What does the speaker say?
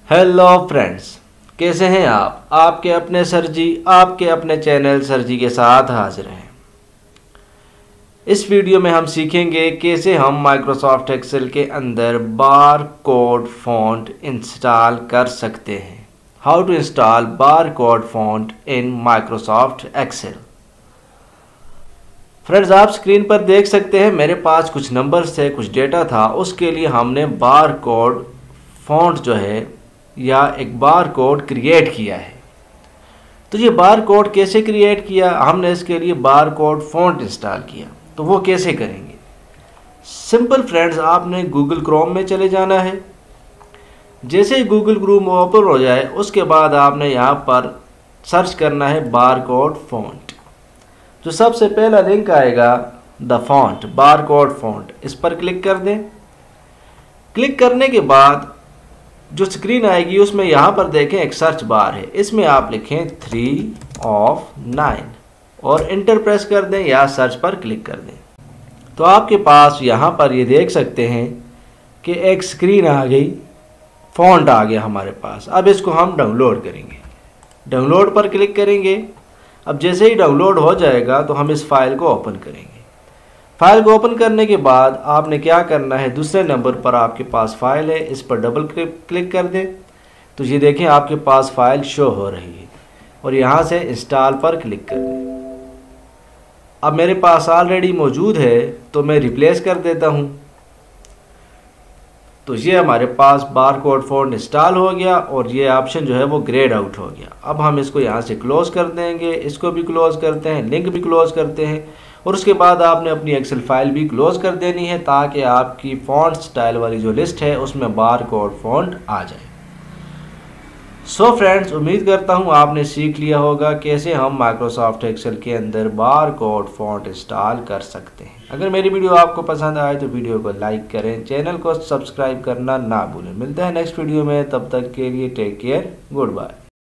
Hello friends, कैसे हैं आप? आपके अपने सर जी आपके अपने चैनल सर जी के साथ हाजिर हैं। इस वीडियो में हम सीखेंगे कैसे हम माइक्रोसॉफ्ट एक्सेल के अंदर बार कोड फॉन्ट इंस्टॉल कर सकते हैं। How to install bar code font in Microsoft Excel. Friends, आप स्क्रीन पर देख सकते हैं मेरे पास कुछ नंबर्स थे, कुछ डेटा था। उसके लिए हमने बार कोड फॉन्ट जो है या एक बार कोड क्रिएट किया है। तो ये बार कोड कैसे क्रिएट किया? हमने इसके लिए बार कोड फॉन्ट इंस्टॉल किया। तो वो कैसे करेंगे? सिंपल फ्रेंड्स, आपने गूगल क्रोम में चले जाना है। जैसे ही गूगल क्रोम ओपन हो जाए उसके बाद आपने यहाँ पर सर्च करना है बार कोड फॉन्ट। जो सबसे पहला लिंक आएगा the font, bar code font, इस पर क्लिक कर दें। क्लिक करने के बाद जो स्क्रीन आएगी उसमें यहाँ पर देखें एक सर्च बार है, इसमें आप लिखें 3 of 9 और इंटर प्रेस कर दें या सर्च पर क्लिक कर दें। तो आपके पास यहाँ पर ये देख सकते हैं कि एक स्क्रीन आ गई, फॉन्ट आ गया हमारे पास। अब इसको हम डाउनलोड करेंगे। डाउनलोड पर क्लिक करेंगे। अब जैसे ही डाउनलोड हो जाएगा तो हम इस फाइल को ओपन करेंगे। फाइल को ओपन करने के बाद आपने क्या करना है, दूसरे नंबर पर आपके पास फाइल है, इस पर डबल क्लिक कर दें। तो ये देखें आपके पास फाइल शो हो रही है और यहाँ से इंस्टॉल पर क्लिक कर दें। अब मेरे पास ऑलरेडी मौजूद है तो मैं रिप्लेस कर देता हूँ। तो ये हमारे पास बार कोड फॉन्ट इंस्टॉल हो गया और ये ऑप्शन जो है वो ग्रेड आउट हो गया। अब हम इसको यहाँ से क्लोज कर देंगे, इसको भी क्लोज करते हैं, लिंक भी क्लोज करते हैं और उसके बाद आपने अपनी एक्सेल फाइल भी क्लोज कर देनी है ताकि आपकी फॉन्ट स्टाइल वाली जो लिस्ट है उसमें बार कोड फॉन्ट आ जाए। सो फ्रेंड्स, उम्मीद करता हूँ आपने सीख लिया होगा कैसे हम माइक्रोसॉफ्ट एक्सेल के अंदर बार कोड फॉन्ट इंस्टॉल कर सकते हैं। अगर मेरी वीडियो आपको पसंद आए तो वीडियो को लाइक करें, चैनल को सब्सक्राइब करना ना भूलें। मिलते हैं नेक्स्ट वीडियो में, तब तक के लिए टेक केयर, गुड बाय।